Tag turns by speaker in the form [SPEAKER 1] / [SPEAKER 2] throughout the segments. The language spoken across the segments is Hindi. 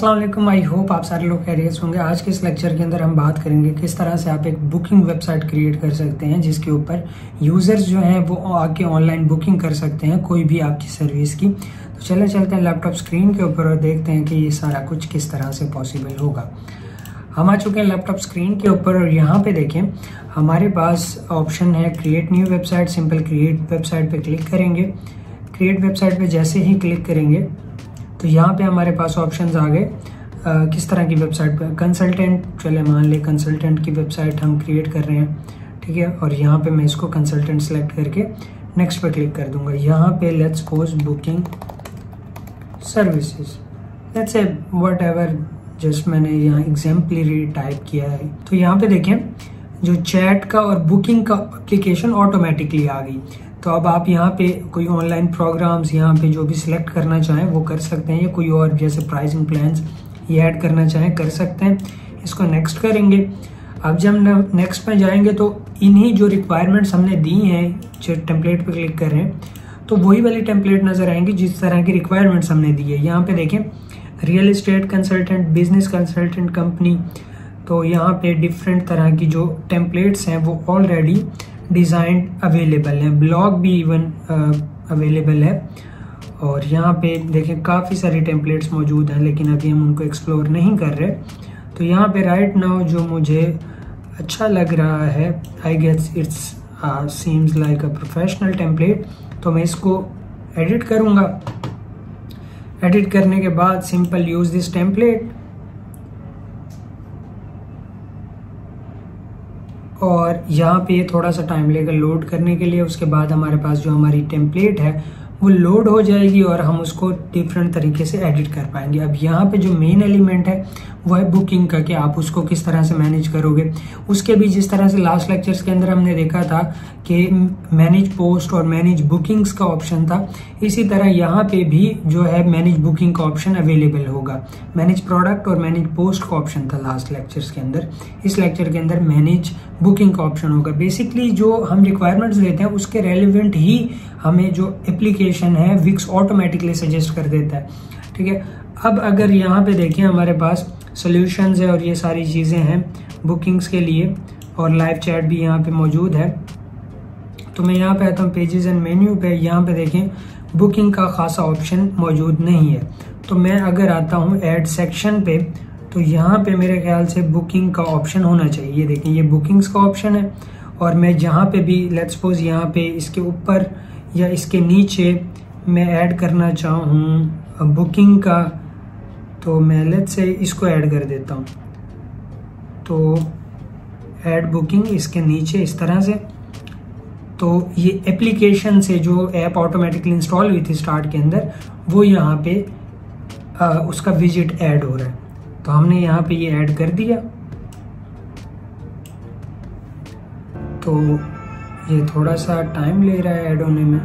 [SPEAKER 1] अस्सलाम वालेकुम। आई होप आप सारे लोग खैरियत होंगे। आज के इस लेक्चर के अंदर हम बात करेंगे किस तरह से आप एक बुकिंग वेबसाइट क्रिएट कर सकते हैं जिसके ऊपर यूजर्स जो हैं वो आके ऑनलाइन बुकिंग कर सकते हैं कोई भी आपकी सर्विस की। तो चले चलते हैं लैपटॉप स्क्रीन के ऊपर और देखते हैं कि ये सारा कुछ किस तरह से पॉसिबल होगा। हम आ चुके हैं लैपटॉप स्क्रीन के ऊपर और यहाँ पे देखें हमारे पास ऑप्शन है create new website. Simple create website पे क्लिक करेंगे। क्रिएट वेबसाइट पे जैसे ही क्लिक करेंगे तो यहाँ पे हमारे पास ऑप्शंस आ गए किस तरह की वेबसाइट पे। कंसल्टेंट, चले मान ले कंसल्टेंट की वेबसाइट हम क्रिएट कर रहे हैं, ठीक है। और यहाँ पे मैं इसको कंसल्टेंट सेलेक्ट करके नेक्स्ट पे क्लिक कर दूंगा। यहाँ पे let's suppose booking services, let's say whatever, just मैंने यहाँ एग्जाम्पलरी टाइप किया है। तो यहाँ पे देखें जो चैट का और बुकिंग का एप्लीकेशन ऑटोमेटिकली आ गई। तो अब आप यहाँ पे कोई ऑनलाइन प्रोग्राम्स यहाँ पे जो भी सिलेक्ट करना चाहें वो कर सकते हैं, या कोई और जैसे प्राइसिंग प्लान्स ये ऐड करना चाहें कर सकते हैं। इसको नेक्स्ट करेंगे। अब जब हम नेक्स्ट में जाएंगे तो इन्हीं जो रिक्वायरमेंट्स हमने दी हैं, जो टेम्पलेट पे क्लिक कर रहे हैं तो वही वाली टेम्पलेट नजर आएंगी जिस तरह की रिक्वायरमेंट्स हमने दी है। यहाँ पे देखें real estate consultant, business consultant company, तो यहाँ पे डिफरेंट तरह की जो टेम्पलेट्स हैं वो ऑलरेडी डिज़ाइन अवेलेबल है, ब्लॉग भी इवन अवेलेबल है। और यहाँ पे देखें काफ़ी सारी टेम्पलेट्स मौजूद हैं लेकिन अभी हम उनको एक्सप्लोर नहीं कर रहे। तो यहाँ पे राइट नाउ जो मुझे अच्छा लग रहा है, I guess it's seems like a professional template, तो मैं इसको एडिट करूँगा। एडिट करने के बाद सिंपल यूज दिस टेम्पलेट, और यहाँ पे ये थोड़ा सा टाइम लेगा लोड करने के लिए। उसके बाद हमारे पास जो हमारी टेम्पलेट है वो लोड हो जाएगी और हम उसको डिफरेंट तरीके से एडिट कर पाएंगे। अब यहाँ पे जो मेन एलिमेंट है वो है बुकिंग का, कि आप उसको किस तरह से मैनेज करोगे। उसके भी जिस तरह से लास्ट लेक्चर्स के अंदर हमने देखा था कि मैनेज पोस्ट और मैनेज बुकिंग्स का ऑप्शन था, इसी तरह यहाँ पे भी जो है मैनेज बुकिंग का ऑप्शन अवेलेबल होगा। मैनेज प्रोडक्ट और मैनेज पोस्ट का ऑप्शन था लास्ट लेक्चर्स के अंदर। इस लेक्चर के अंदर मैनेज बुकिंग का ऑप्शन होगा। बेसिकली जो हम रिक्वायरमेंट्स देते हैं उसके रेलिवेंट ही हमें जो एप्लीकेशन है विक्स ऑटोमेटिकली सजेस्ट कर देता है, ठीक है। अब अगर यहाँ पे देखें हमारे पास सॉल्यूशंस है और ये सारी चीज़ें हैं बुकिंग्स के लिए, और लाइव चैट भी यहाँ पे मौजूद है। तो मैं यहाँ पे आता हूँ पेजेस एंड मेन्यू पे। यहाँ पे देखें बुकिंग का खासा ऑप्शन मौजूद नहीं है। तो मैं अगर आता हूँ ऐड सेक्शन पे तो यहाँ पे मेरे ख्याल से बुकिंग का ऑप्शन होना चाहिए। ये देखें ये बुकिंग्स का ऑप्शन है, और मैं जहाँ पे भी लेट्स सपोज यहाँ पे इसके ऊपर या इसके नीचे मैं ऐड करना चाहूँ बुकिंग का, तो मैं लेट्स से इसको ऐड कर देता हूँ। तो ऐड बुकिंग इसके नीचे इस तरह से, तो ये एप्लीकेशन से जो ऐप ऑटोमेटिकली इंस्टॉल हुई थी स्टार्ट के अंदर वो यहाँ पे उसका विजिट ऐड हो रहा है। तो हमने यहाँ पे ये ऐड कर दिया। तो ये थोड़ा सा टाइम ले रहा है ऐड होने में।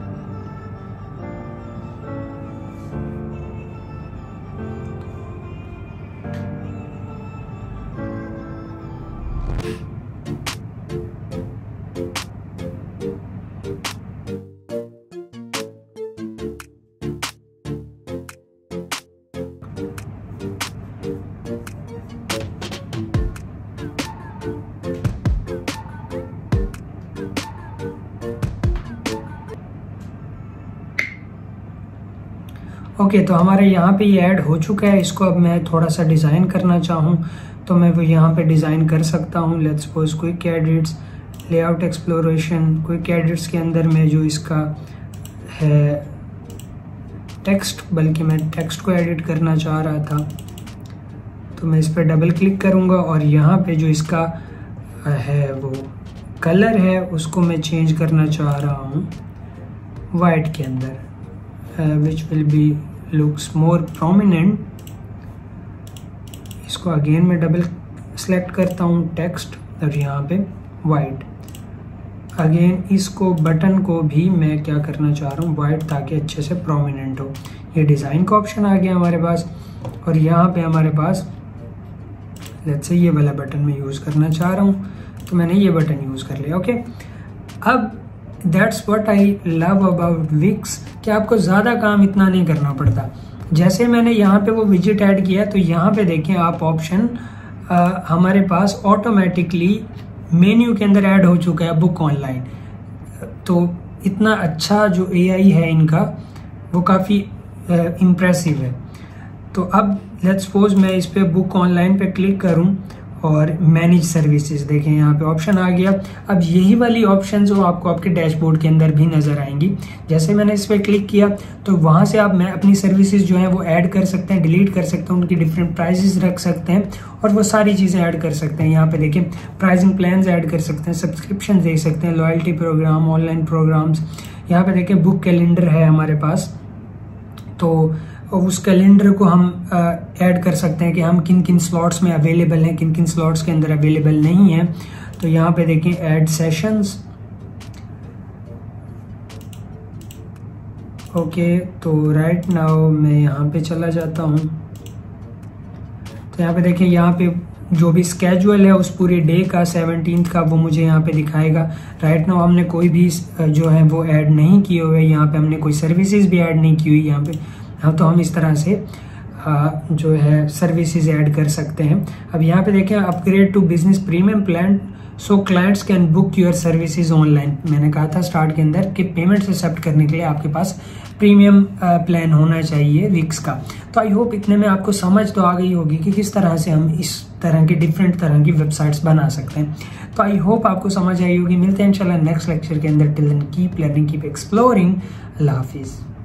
[SPEAKER 1] ओके तो हमारे यहाँ पे ये ऐड हो चुका है। इसको अब मैं थोड़ा सा डिज़ाइन करना चाहूँ तो मैं वो यहाँ पे डिज़ाइन कर सकता हूँ। Let's suppose quick edits, layout exploration, quick edits के अंदर में जो इसका है टेक्स्ट, बल्कि मैं टेक्स्ट को एडिट करना चाह रहा था, तो मैं इस पर डबल क्लिक करूँगा और यहाँ पे जो इसका है वो कलर है उसको मैं चेंज करना चाह रहा हूँ वाइट के अंदर, which will be looks more prominent। इसको अगेन मैं डबल सेलेक्ट करता हूँ टेक्स्ट और यहाँ पे वाइट। अगेन इसको बटन को भी मैं क्या करना चाह रहा हूँ वाइट, ताकि अच्छे से प्रोमिनेंट हो। ये डिज़ाइन का ऑप्शन आ गया हमारे पास, और यहाँ पे हमारे पास लेट्स से ये वाला बटन मैं यूज़ करना चाह रहा हूँ तो मैंने ये बटन यूज़ कर लिया। ओके अब that's what I love about Wix कि आपको ज़्यादा काम इतना नहीं करना पड़ता। जैसे मैंने यहाँ पे वो विजिट ऐड किया तो यहाँ पे देखें आप ऑप्शन हमारे पास ऑटोमेटिकली मेन्यू के अंदर ऐड हो चुका है बुक ऑनलाइन। तो इतना अच्छा जो AI है इनका वो काफ़ी इम्प्रेसिव है। तो अब लेट्स सपोज मैं इस पे बुक ऑनलाइन पे क्लिक करूं और मैनेज सर्विसेज, देखें यहाँ पे ऑप्शन आ गया। अब यही वाली ऑप्शन जो आपको आपके डैशबोर्ड के अंदर भी नज़र आएंगी। जैसे मैंने इस पर क्लिक किया तो वहाँ से आप मैं अपनी सर्विसेज जो हैं वो ऐड कर सकते हैं, डिलीट कर सकते हैं, उनकी डिफरेंट प्राइसेस रख सकते हैं और वो सारी चीज़ें ऐड कर सकते हैं। यहाँ पे देखें प्राइसिंग प्लान्स ऐड कर सकते हैं, सब्सक्रिप्शन दे सकते हैं, लॉयल्टी प्रोग्राम, ऑनलाइन प्रोग्राम्स। यहाँ पे देखें बुक कैलेंडर है हमारे पास, तो उस कैलेंडर को हम ऐड कर सकते हैं कि हम किन किन स्लॉट्स में अवेलेबल हैं, किन किन स्लॉट्स के अंदर अवेलेबल नहीं है। तो यहाँ पे देखें ऐड सेशंस। ओके, तो राइट नाउ मैं यहाँ पे चला जाता हूँ। तो यहाँ पे देखें, यहाँ पे जो भी स्केड्यूल है उस पूरे डे का 17 का वो मुझे यहाँ पे दिखाएगा। राइट नाउ हमने कोई भी जो है वो ऐड नहीं किए हुए, यहाँ पे हमने कोई सर्विसेज भी ऐड नहीं की हुई यहाँ पे। हाँ, तो हम इस तरह से जो है सर्विसेज ऐड कर सकते हैं। अब यहाँ पे देखें upgrade to business premium plan so clients can book your services online. मैंने कहा था स्टार्ट के अंदर कि पेमेंट एक्सेप्ट करने के लिए आपके पास प्रीमियम प्लान होना चाहिए विक्स का। तो आई होप इतने में आपको समझ तो आ गई होगी कि किस तरह से हम इस तरह की डिफरेंट तरह की वेबसाइट्स बना सकते हैं। तो आई होप आपको समझ आई होगी। मिलते हैं इंशाल्लाह नेक्स्ट लेक्चर के अंदर। Till then keep learning, keep exploring. अल्लाह हाफिज़।